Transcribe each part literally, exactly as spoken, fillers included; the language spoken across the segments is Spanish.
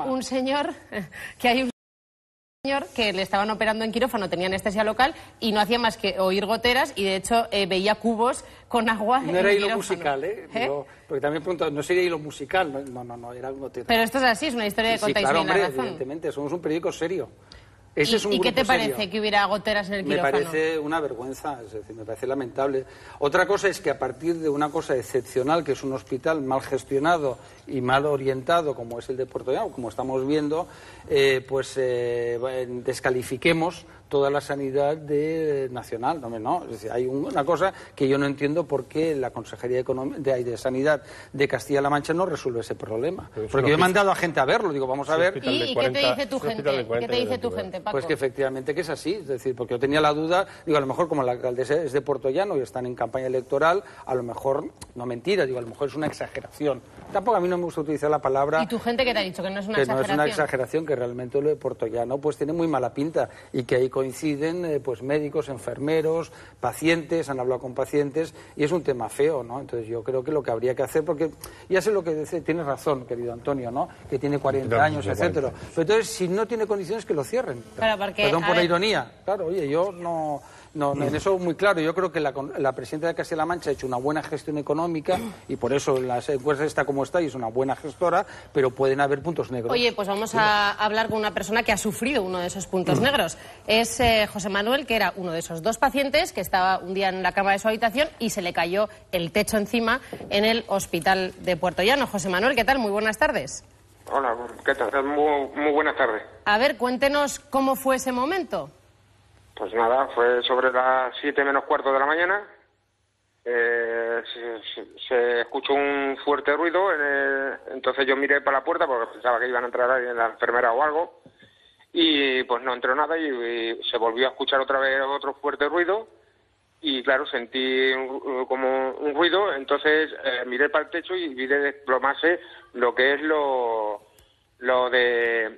un señor que hay un señor que le estaban operando en quirófano, tenía anestesia local y no hacía más que oír goteras y de hecho eh, veía cubos con agua. No era en hilo quirófano. musical, ¿eh? ¿Eh? Digo, porque también pregunto, no sería hilo musical, no, no, no, era un gotero. Pero esto es así, es una historia de Sí, contáis claro, bien la hombre, razón. evidentemente, somos un periódico serio. Ese ¿Y, es un ¿y qué te grupo parece serio. que hubiera goteras en el Me quirófano? parece una vergüenza, es decir, me parece lamentable. Otra cosa es que a partir de una cosa excepcional, que es un hospital mal gestionado y mal orientado, como es el de Puerto Llano, como estamos viendo, eh, pues eh, descalifiquemos toda la sanidad de, nacional. No, no. Es decir, hay un, una cosa que yo no entiendo por qué la Consejería de, Econom de, de Sanidad de Castilla-La Mancha no resuelve ese problema. Porque yo he mandado a gente a verlo, digo, vamos a ver. ¿Y, ¿Y qué te dice tu gente? ¿Qué te dice tu gente, Paco? Pues que efectivamente que es así, es decir, porque yo tenía la duda, digo, a lo mejor como la alcaldesa es de Puerto Llano y están en campaña electoral, a lo mejor, no mentira, digo, a lo mejor es una exageración. Tampoco a mí no me gusta utilizar la palabra... ¿Y tu gente qué te ha dicho? Que no es una que exageración. no es una exageración, que realmente lo de Puerto Llano pues tiene muy mala pinta y que ahí coinciden eh, pues médicos, enfermeros, pacientes, han hablado con pacientes y es un tema feo, ¿no? Entonces yo creo que lo que habría que hacer, porque ya sé lo que dice, tienes razón, querido Antonio, ¿no? Que tiene cuarenta años, etcétera. Pero entonces, si no tiene condiciones, que lo cierren. Claro, porque, Perdón por ver... la ironía. Claro, oye, yo no... No, no, en eso muy claro. Yo creo que la, la presidenta de Castilla-La Mancha ha hecho una buena gestión económica y por eso la encuesta está como está y es una buena gestora, pero pueden haber puntos negros. Oye, pues vamos a hablar con una persona que ha sufrido uno de esos puntos negros. Es eh, José Manuel, que era uno de esos dos pacientes que estaba un día en la cama de su habitación y se le cayó el techo encima en el hospital de Puerto Llano. José Manuel, ¿qué tal? Muy buenas tardes. Hola, ¿qué tal? Muy, muy buenas tardes. A ver, cuéntenos cómo fue ese momento. Pues nada, fue sobre las siete menos cuarto de la mañana. Eh, se, se, se escuchó un fuerte ruido, en el, entonces yo miré para la puerta porque pensaba que iban a entrar ahí en la enfermera o algo. Y pues no entró nada y, y se volvió a escuchar otra vez otro fuerte ruido. Y claro, sentí un, como un ruido, entonces eh, miré para el techo y vi de desplomarse lo que es lo, lo de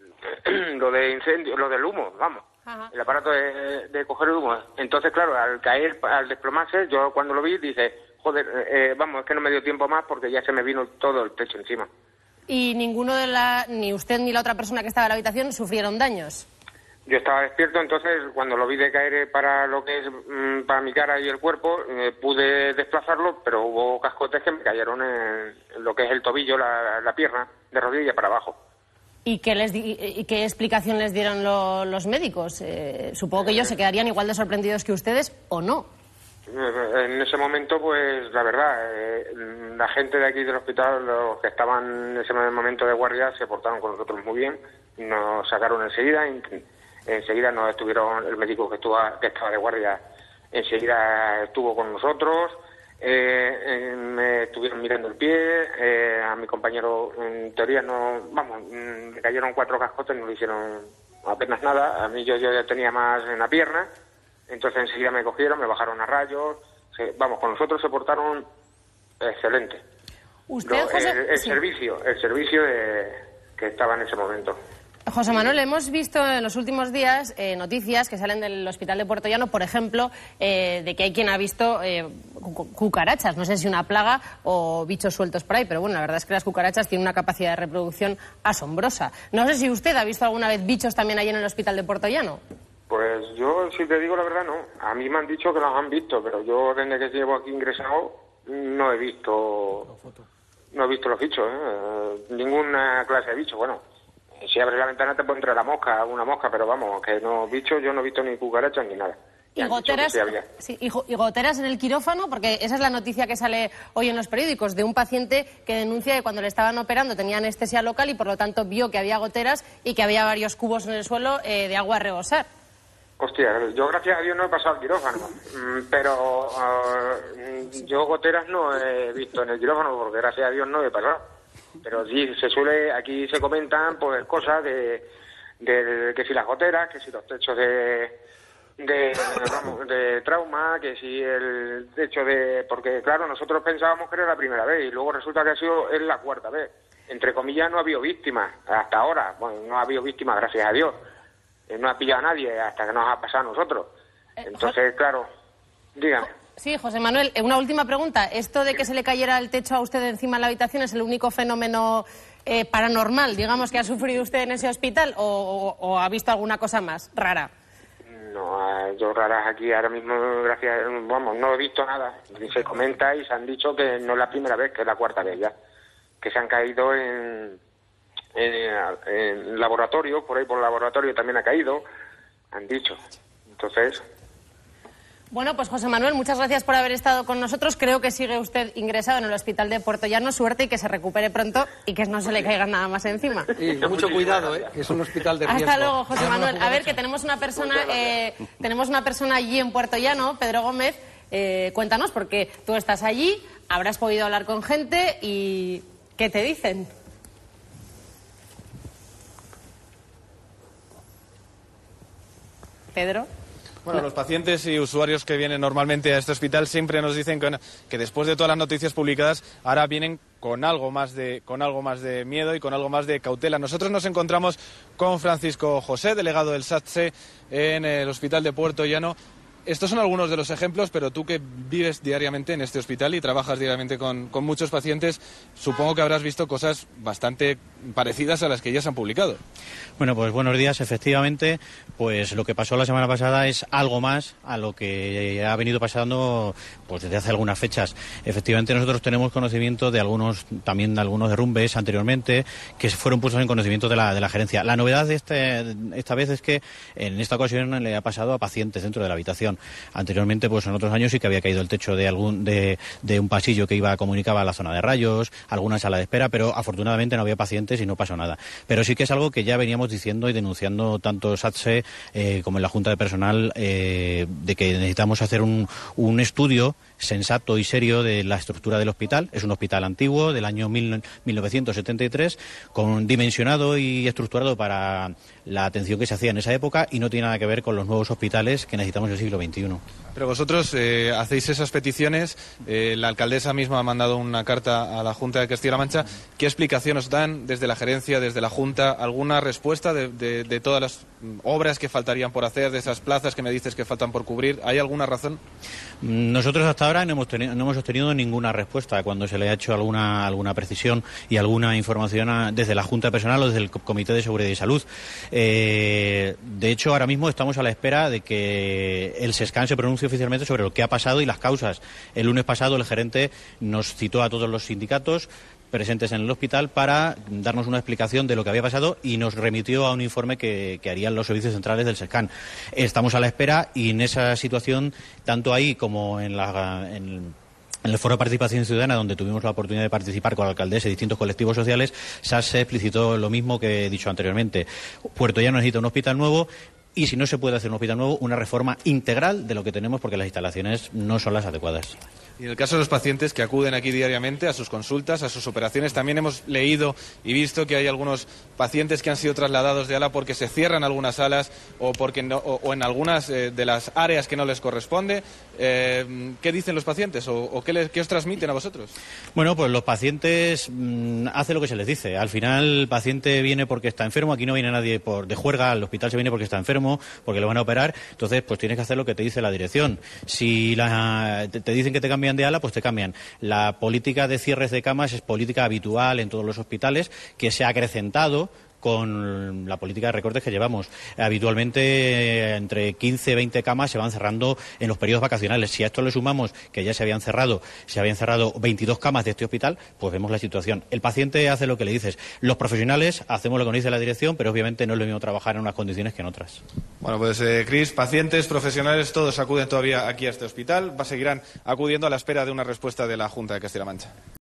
lo de incendio, lo del humo, vamos. Ajá. El aparato de, de coger el humo. Entonces, claro, al caer, al desplomarse, yo cuando lo vi dije, joder, eh, vamos, es que no me dio tiempo más porque ya se me vino todo el techo encima. ¿Y ninguno de la, ni usted ni la otra persona que estaba en la habitación sufrieron daños? Yo estaba despierto, entonces cuando lo vi de caer para lo que es mmm, para mi cara y el cuerpo, eh, pude desplazarlo, pero hubo cascotes que me cayeron en, en lo que es el tobillo, la, la pierna, de rodilla para abajo. ¿Y qué, les di y qué explicación les dieron lo, los médicos? Eh, supongo que ellos se quedarían igual de sorprendidos que ustedes, ¿o no? En ese momento, pues, la verdad, eh, la gente de aquí del hospital, los que estaban en ese momento de guardia, se portaron con nosotros muy bien. Nos sacaron enseguida, en, enseguida nos estuvieron, el médico que, estuvo, que estaba de guardia, enseguida estuvo con nosotros. Eh, eh, me estuvieron mirando el pie, eh, a mi compañero en teoría no, vamos, le cayeron cuatro cascotes, no le hicieron apenas nada, a mí yo, yo ya tenía más en la pierna, entonces enseguida me cogieron, me bajaron a rayos, se, vamos, con nosotros se portaron excelente. ¿Usted, Lo, José? el, el sí. servicio, el servicio de, que estaba en ese momento. José Manuel, hemos visto en los últimos días eh, noticias que salen del hospital de Puerto Llano, por ejemplo, eh, de que hay quien ha visto eh, cucarachas, no sé si una plaga o bichos sueltos por ahí, pero bueno, la verdad es que las cucarachas tienen una capacidad de reproducción asombrosa. No sé si usted ha visto alguna vez bichos también allí en el hospital de Puerto Llano. Pues yo, si te digo la verdad, no. A mí me han dicho que los han visto, pero yo desde que llevo aquí ingresado no he visto, no he visto los bichos, ¿eh? Ninguna clase de bicho, bueno. Si abres la ventana te puede entrar la mosca, alguna mosca, pero vamos, que no bichos, yo no he visto ni cucarachas ni nada. ¿Y goteras, sí sí, y, y goteras en el quirófano? Porque esa es la noticia que sale hoy en los periódicos, de un paciente que denuncia que cuando le estaban operando tenía anestesia local y por lo tanto vio que había goteras y que había varios cubos en el suelo eh, de agua a rebosar. Hostia, yo gracias a Dios no he pasado al quirófano, pero uh, yo goteras no he visto en el quirófano porque gracias a Dios no he pasado. Pero sí, se suele, aquí se comentan pues cosas de, de que si las goteras, que si los techos de, de, vamos, de trauma, que si el techo de... Porque claro, nosotros pensábamos que era la primera vez y luego resulta que ha sido es la cuarta vez. Entre comillas no ha habido víctimas hasta ahora, bueno, no ha habido víctimas gracias a Dios. No ha pillado a nadie hasta que nos ha pasado a nosotros. Entonces, claro, dígame. Sí, José Manuel, una última pregunta. ¿Esto de que se le cayera el techo a usted encima de la habitación es el único fenómeno eh, paranormal, digamos, que ha sufrido usted en ese hospital, o, o, o ha visto alguna cosa más rara? No, yo raras aquí ahora mismo, gracias, vamos, no he visto nada. Se comenta y se han dicho que no es la primera vez, que es la cuarta vez ya, que se han caído en, en, en laboratorio, por ahí por el laboratorio también ha caído, han dicho. Entonces... Bueno, pues José Manuel, muchas gracias por haber estado con nosotros. Creo que sigue usted ingresado en el hospital de Puerto Llano. Suerte y que se recupere pronto y que no se le caiga nada más encima. Y mucho cuidado, ¿eh? Que es un hospital de riesgo. Hasta luego, José Manuel. A ver, que tenemos una persona, eh, tenemos una persona allí en Puerto Llano, Pedro Gómez. Eh, cuéntanos, porque tú estás allí, habrás podido hablar con gente y ¿qué te dicen? Pedro. Bueno, los pacientes y usuarios que vienen normalmente a este hospital siempre nos dicen que, que después de todas las noticias publicadas ahora vienen con algo más de con algo más de miedo y con algo más de cautela. Nosotros nos encontramos con Francisco José, delegado del SATSE en el hospital de Puerto Llano. Estos son algunos de los ejemplos, pero tú que vives diariamente en este hospital y trabajas diariamente con, con muchos pacientes, supongo que habrás visto cosas bastante parecidas a las que ya se han publicado. Bueno, pues buenos días. Efectivamente, pues lo que pasó la semana pasada es algo más a lo que ha venido pasando pues desde hace algunas fechas. Efectivamente, nosotros tenemos conocimiento de algunos, también de algunos derrumbes anteriormente, que fueron puestos en conocimiento de la, de la gerencia. La novedad de este, esta vez es que en esta ocasión le ha pasado a pacientes dentro de la habitación. Anteriormente, pues en otros años sí que había caído el techo de algún de, de un pasillo que iba comunicaba a la zona de rayos, alguna sala de espera, pero afortunadamente no había pacientes y no pasó nada. Pero sí que es algo que ya veníamos diciendo y denunciando tanto SATSE eh, como en la Junta de Personal, eh, de que necesitamos hacer un, un estudio sensato y serio de la estructura del hospital. Es un hospital antiguo del año mil novecientos setenta y tres, con dimensionado y estructurado para la atención que se hacía en esa época y no tiene nada que ver con los nuevos hospitales que necesitamos en el siglo veintiuno. Pero vosotros eh, hacéis esas peticiones, eh, la alcaldesa misma ha mandado una carta a la Junta de Castilla-La Mancha. ¿Qué explicación os dan desde la gerencia, desde la Junta? ¿Alguna respuesta de, de, de todas las obras que faltarían por hacer, de esas plazas que me dices que faltan por cubrir? ¿Hay alguna razón? Nosotros hasta ahora no hemos, tenido, no hemos obtenido ninguna respuesta cuando se le ha hecho alguna, alguna precisión y alguna información a, desde la Junta de Personal o desde el Comité de Seguridad y Salud. Eh, de hecho, ahora mismo estamos a la espera de que el SESCAN se pronuncie oficialmente sobre lo que ha pasado y las causas. El lunes pasado el gerente nos citó a todos los sindicatos presentes en el hospital para darnos una explicación de lo que había pasado y nos remitió a un informe que, que harían los servicios centrales del SESCAN. Estamos a la espera y en esa situación, tanto ahí como en la... En, En el Foro de Participación Ciudadana, donde tuvimos la oportunidad de participar con la alcaldesa y distintos colectivos sociales, SATSE explicitó lo mismo que he dicho anteriormente. Puerto Llano necesita un hospital nuevo y, si no se puede hacer un hospital nuevo, una reforma integral de lo que tenemos, porque las instalaciones no son las adecuadas. Y en el caso de los pacientes que acuden aquí diariamente a sus consultas, a sus operaciones, también hemos leído y visto que hay algunos pacientes que han sido trasladados de ala porque se cierran algunas salas o porque no, o, o en algunas eh, de las áreas que no les corresponde. Eh, ¿Qué dicen los pacientes o, o qué, les, qué os transmiten a vosotros? Bueno, pues los pacientes mmm, hacen lo que se les dice. Al final el paciente viene porque está enfermo, aquí no viene nadie por de juerga, al hospital se viene porque está enfermo, porque le van a operar, entonces pues tienes que hacer lo que te dice la dirección. Si la, te, te dicen que te cambian de ala, pues te cambian. La política de cierres de camas es política habitual en todos los hospitales, que se ha acrecentado con la política de recortes que llevamos. Habitualmente eh, entre quince y veinte camas se van cerrando en los periodos vacacionales. Si a esto le sumamos que ya se habían cerrado, se habían cerrado veintidós camas de este hospital, pues vemos la situación. El paciente hace lo que le dices. Los profesionales hacemos lo que nos dice la dirección, pero obviamente no es lo mismo trabajar en unas condiciones que en otras. Bueno, pues eh, Cris, pacientes, profesionales, todos acuden todavía aquí a este hospital, va, seguirán acudiendo a la espera de una respuesta de la Junta de Castilla-La Mancha.